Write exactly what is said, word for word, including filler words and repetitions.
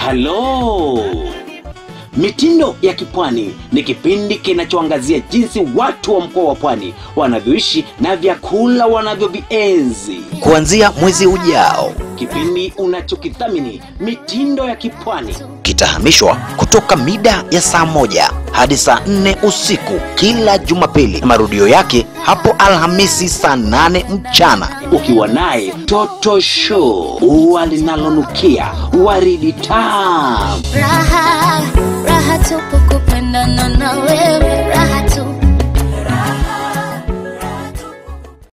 Halo! Mitindo ya Kipwani ni kipindi kinachoangazia jinsi watu wa mkoa wa Pwani wanavyoishi na vyakula wanavyovienzi. Kuanzia mwezi ujao, kipindi unachokithamini Mitindo ya Kipwani kitahamishwa kutoka mida ya saa moja hadi saa nne usiku kila Jumapili, marudio yake hapo Alhamisi saa nane mchana, ukiwa naye Toto Show, ua linalonukia waridi tamu. Raha, raha tupu kupendana na wewe.